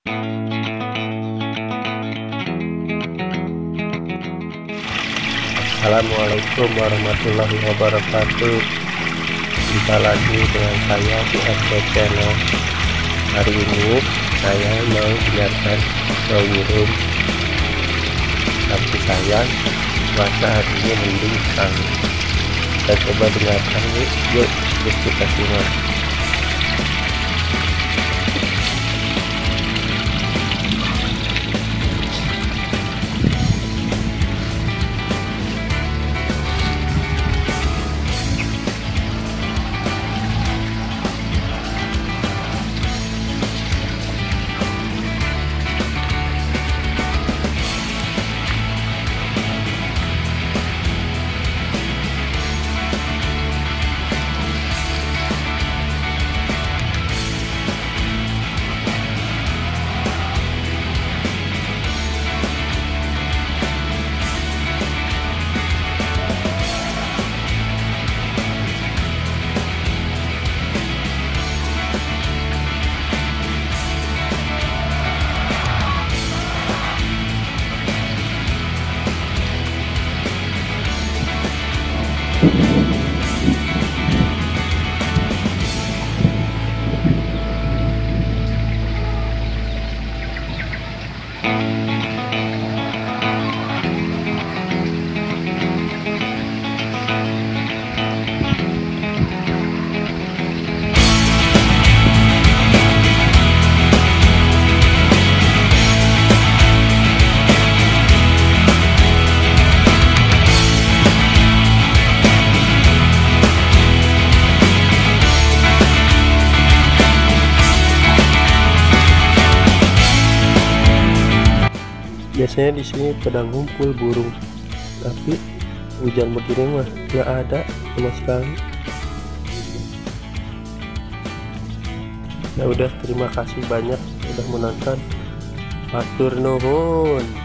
Assalamualaikum warahmatullahi wabarakatuh. Jumpa lagi dengan saya di FB Channel. Hari ini saya mau biarkan showroom sapi sayang. Cuaca hari ini mendung sekali. Kita coba dengarkan yuk kita simak. Biasanya di sini pada ngumpul burung, tapi hujan begini mah nggak ada sama sekali. Ya udah, terima kasih banyak udah menonton. Matur nuhun.